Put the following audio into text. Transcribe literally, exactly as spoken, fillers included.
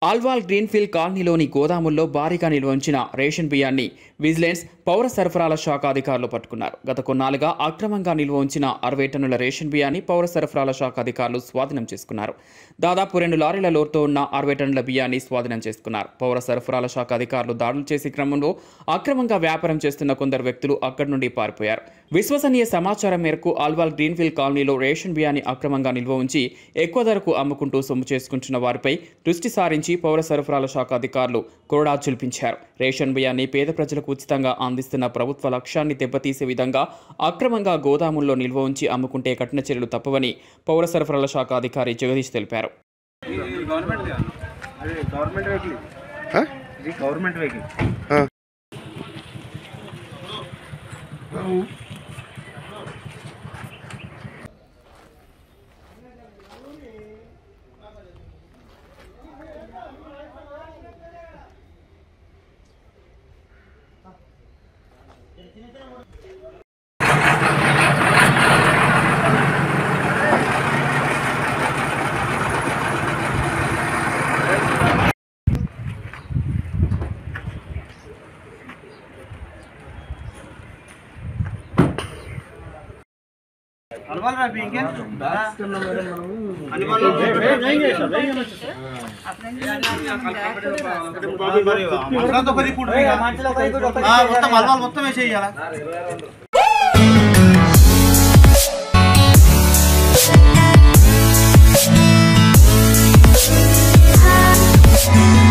Alwal greenfield కాలనీలోని గోదాముల్లో భారీగా నిల్వ ఉంచిన రేషన్ బియ్యాన్ని విజిలెన్స్ పౌర సరఫరాల శాఖ అధికారులు పట్టుకున్నారు. గత కొన్నాళ్లుగా అక్రమంగా నిల్వ ఉంచిన అరవై టన్నుల రేషన్ బియ్యాన్ని పౌర సరఫరాల శాఖ అధికారులు స్వాధీనం చేసుకున్నారు. దాదాపు రెండు లారీల లోటుతో ఉన్న అరవై టన్నుల బియ్యాన్ని స్వాధీనం చేసుకున్నారు. పౌర సరఫరాల శాఖ అధికారులు దాడులు చేసే క్రమంలో అక్రమంగా వ్యాపారం చేస్తున్న కొందరు వ్యక్తులు అక్కడి నుండి పారిపోయారు. విశ్వసనీయ సమాచారం మేరకు ఆల్వాల్ గ్రీన్ఫీల్డ్ కాలనీలో రేషన్ బియ్యాన్ని అక్రమంగా నిల్వ ఉంచి ఎక్కువ ధరకు అమ్ముకుంటూ సొమ్ము చేసుకుంటున్న వారిపై దృష్టి సారించి పౌర సరఫరాల శాఖ అధికారులు కొరడా చూపించారు. రేషన్ బియ్యాన్ని పేద ప్రజలకు ఉచితంగా అందిస్తున్న ప్రభుత్వ లక్ష్యాన్ని దెబ్బతీసే విధంగా అక్రమంగా గోదాముల్లో నిల్వ ఉంచి అమ్ముకుంటే కఠిన చర్యలు తప్పవని పౌర సరఫరాల శాఖ అధికారి జగదీష్ తెలిపారు. अलवाल रहा भी क्या? अलवाल अपना तो कभी पूछ रहे हैं। हाँ मतलब अलवाल मतलब ऐसे ही यार।